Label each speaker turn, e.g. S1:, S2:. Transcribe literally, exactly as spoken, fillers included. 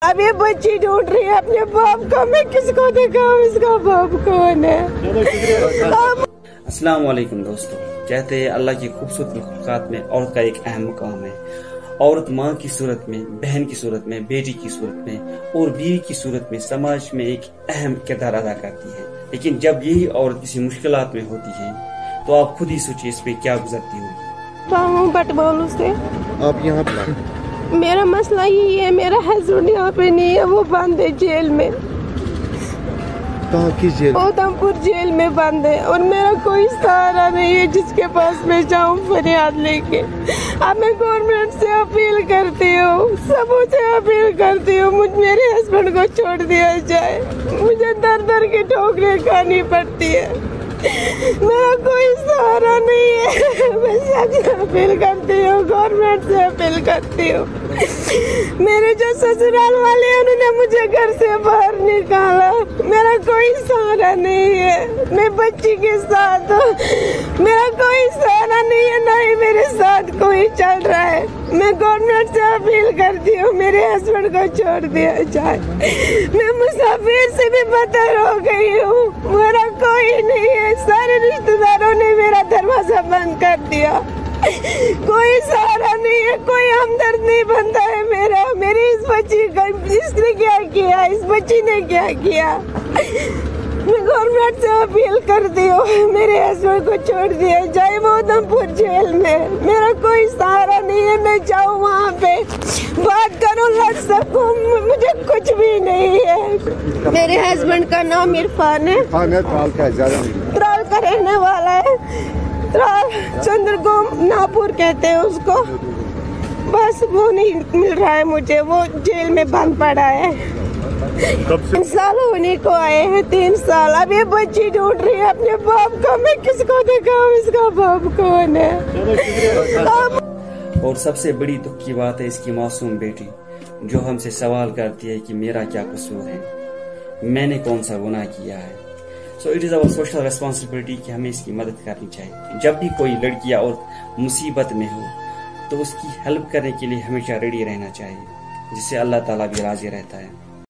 S1: अब ये बच्ची ढूंढ रही है अपने बाप का, मैं किसको दिखाऊं इसका बाप कौन है।
S2: अस्सलाम वालेकुम दोस्तों, कहते हैं अल्लाह की खूबसूरत मखलूक़ात में औरत का एक अहम मुकाम है। औरत माँ की सूरत में, बहन की सूरत में, बेटी की सूरत में और बीवी की सूरत में समाज में एक अहम किरदार अदा करती है। लेकिन जब यही औरत किसी मुश्किलात में होती है तो आप खुद ही सोचिए इस पे क्या गुजरती होगी।
S1: बटबोलू से
S3: आप यहाँ पे
S1: मेरा मसला यही है, मेरा हस्बैंड यहाँ पे नहीं है, वो बंद है जेल में।
S3: कहाँ की जेल?
S1: उधमपुर जेल में बंद है और मेरा कोई सहारा नहीं है जिसके पास मैं जाऊँ फरियाद लेके। अब मैं गवर्नमेंट से अपील करती हूँ, सबों से अपील करती हूँ, मुझ मेरे हस्बैंड को छोड़ दिया जाए। मुझे दर दर की ठोकरें खानी पड़ती है, मेरा कोई सहारा नहीं है। मैं सबसे अपील करती हूँ, गवर्नमेंट से अपील करती हूँ। मेरे जो ससुराल वाले हैं उन्होंने मुझे घर से बाहर निकाला, मेरा कोई सहारा नहीं है। मैं बच्ची के साथ हूँ, मेरा कोई सहारा नहीं है, ना ही मेरे साथ कोई चल रहा है। मैं गवर्नमेंट से अपील करती हूँ मेरे हस्बैंड को छोड़ दिया जाए। मैं मुसाफिर से भी बदतर हो गई हूँ, मेरा कोई नहीं है। सारे रिश्तेदारों ने मेरा दरवाजा बंद कर दिया, कोई सहारा नहीं है, कोई हमदर्द नहीं बनता है मेरा। मेरी इस बच्ची का इसने क्या किया, इस बच्ची ने क्या किया। मैं गवर्नमेंट से अपील करती हूँ मेरे हस्बैंड को छोड़ दिया जाए, वो उधमपुर जेल में। मेरा कोई सहारा नहीं है, मैं जाऊँ वहाँ पे बात करूँ, लड़ सकूँ, मुझे कुछ भी नहीं है। मेरे हस्बैंड का नाम इरफान है,
S3: त्राल का
S1: त्राल का रहने वाला है। त्राल चंद्रगोम नापुर कहते हैं उसको। बस वो नहीं मिल रहा है मुझे, वो जेल में बंद पड़ा है। तीन साल होने को आए हैं, तीन साल। अब ये बच्ची ढूंढ रही है अपने बाप का, मैं किसको दिखाऊं इसका बाप कौन है।
S2: और सबसे बड़ी दुख की बात है इसकी मासूम बेटी जो हमसे सवाल करती है कि मेरा क्या कसूर है, मैंने कौन सा गुनाह किया है। So it is our social responsibility कि हमें इसकी मदद करनी चाहिए। जब भी कोई लड़की और मुसीबत में हो तो उसकी हेल्प करने के लिए हमेशा रेडी रहना चाहिए, जिससे अल्लाह ताला भी राजी रहता है।